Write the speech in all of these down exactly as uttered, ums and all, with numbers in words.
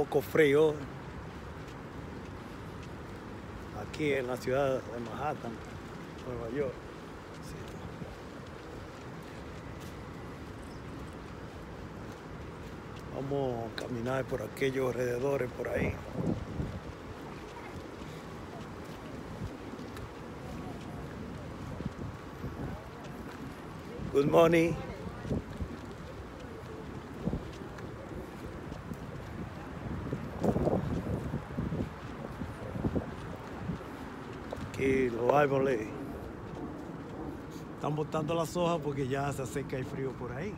poco frío aquí en la ciudad de Manhattan, Nueva York. Sí. Vamos a caminar por aquellos alrededores por ahí. Good morning. Aquí los árboles están botando las hojas porque ya se acerca el frío por ahí.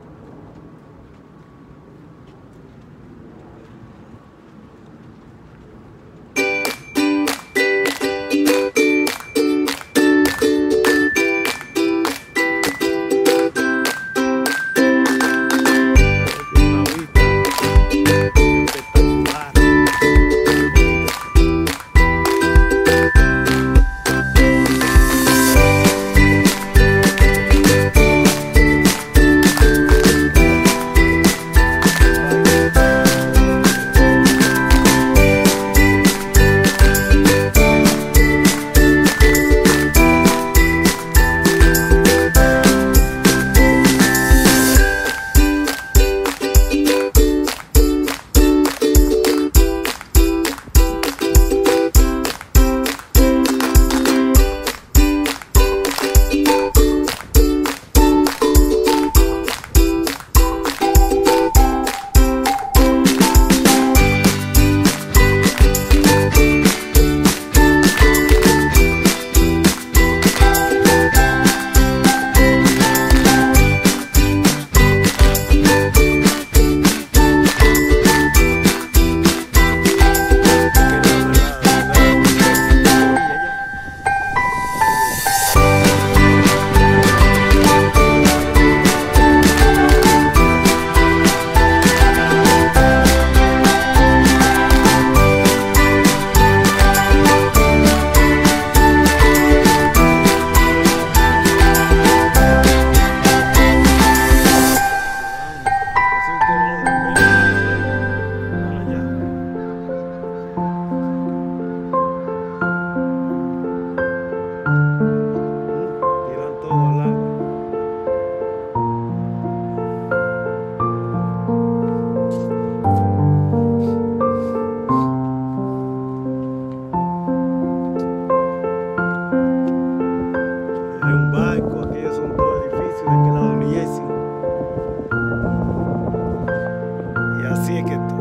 Así es que esto,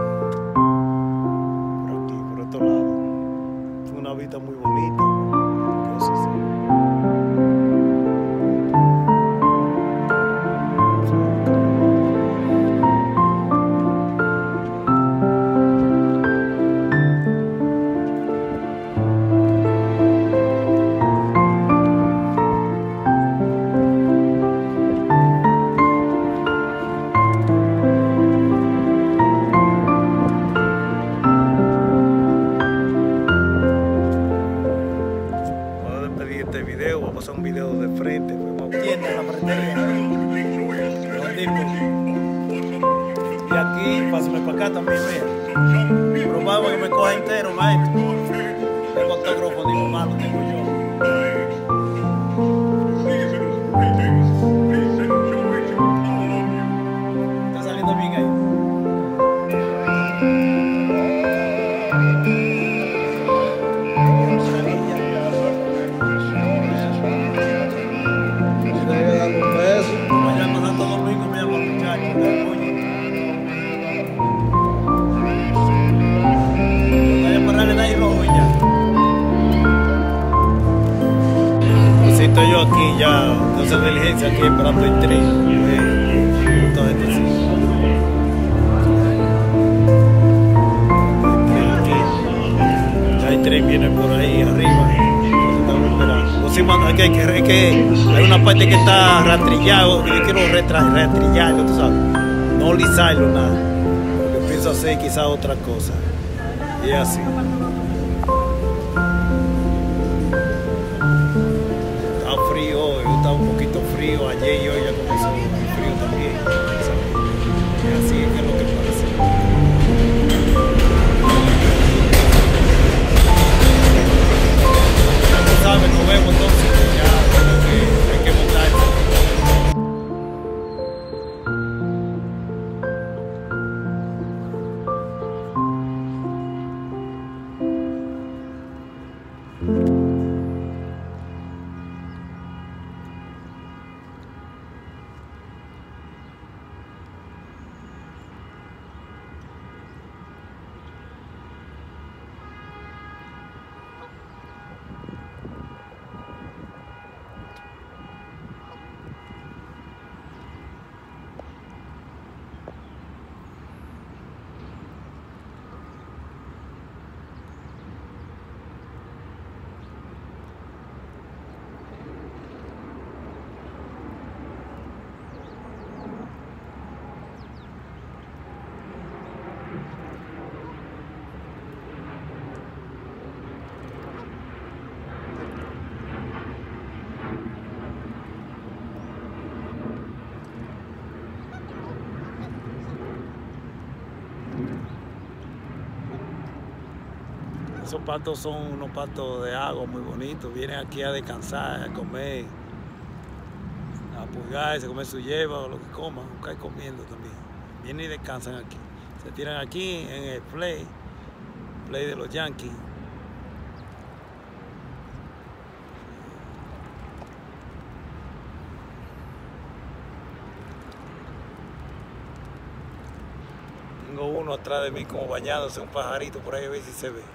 por aquí, por otro lado, es una vista muy bonita, cosas así. Este video, vamos a pasar un video de frente, fuimos a tienda en la ferretería, y aquí, pásame para acá también, vea, probaba que me coja entero, maestro, el fotógrafo malo tengo yo. ¿Está saliendo bien ahí? Estoy yo aquí ya, entonces de diligencia aquí esperando el tren. Eh, todo esto así. Ya el tren viene por ahí arriba. Estamos esperando. O sí, mano, es que, es que, es que hay una parte que está rastrillado, yo quiero rastrillarlo, tú sabes. No lisarlo nada. Yo pienso hacer quizás otra cosa. Y es así. Un poquito frío ayer y hoy ya comenzó muy frío también, ¿sabes? Y así es que es lo que pasa. Esos patos son unos patos de agua muy bonitos. Vienen aquí a descansar, a comer, a pulgarse, a comer su hierba o lo que coman, buscar comiendo también. Vienen y descansan aquí. Se tiran aquí en el play, play de los Yankees. Tengo uno atrás de mí como bañándose, un pajarito por ahí, a ver si se ve.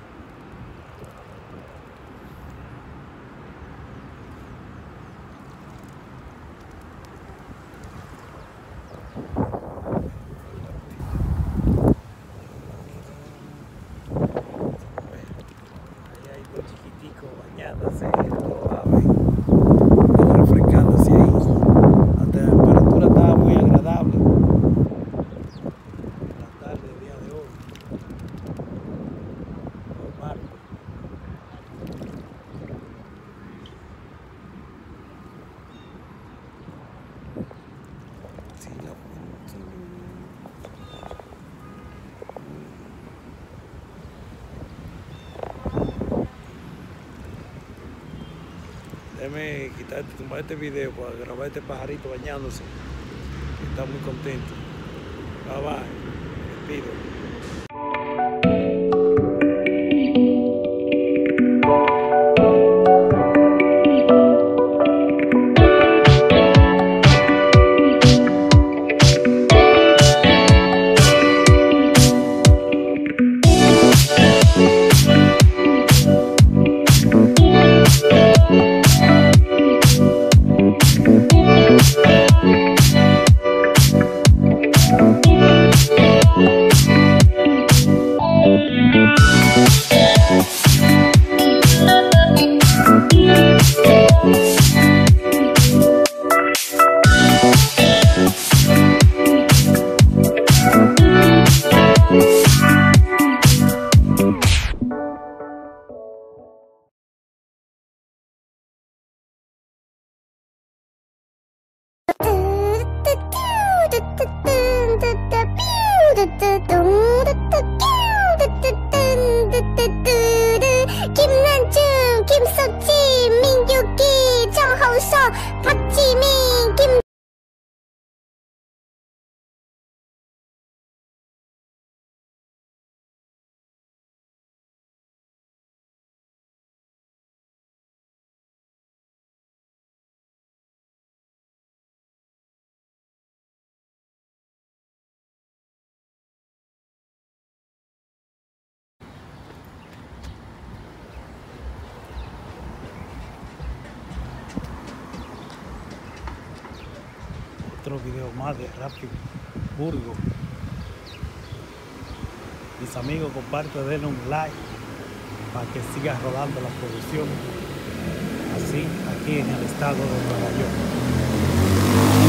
Ahí hay dos chiquiticos bañándose, refrescándose ahí. La temperatura estaba muy agradable. El día de hoy, normal. Sí, la Déjame quitar, tumbar este video para grabar este pajarito bañándose. Está muy contento. Bye bye. Me despido. 김난중, 김석진, 민규기, 정홍석, 박지민, 김 Otro video más de Rapid Burgo. Mis amigos, comparte, denle un like para que siga rodando la producción así aquí en el estado de Nueva York.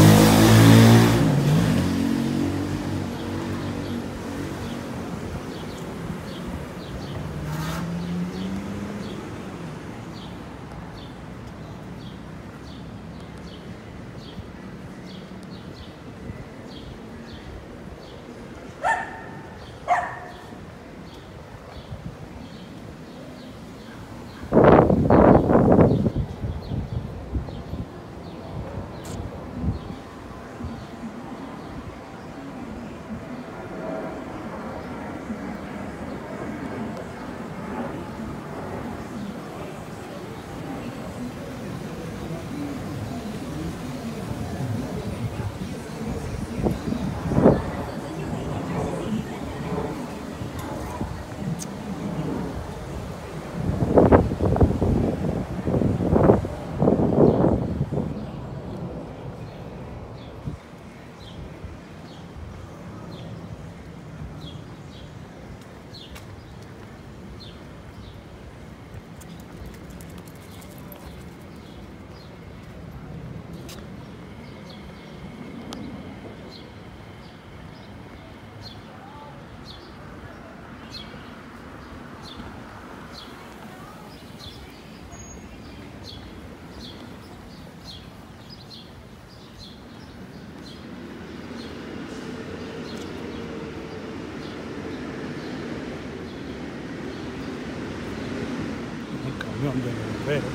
de los bomberos.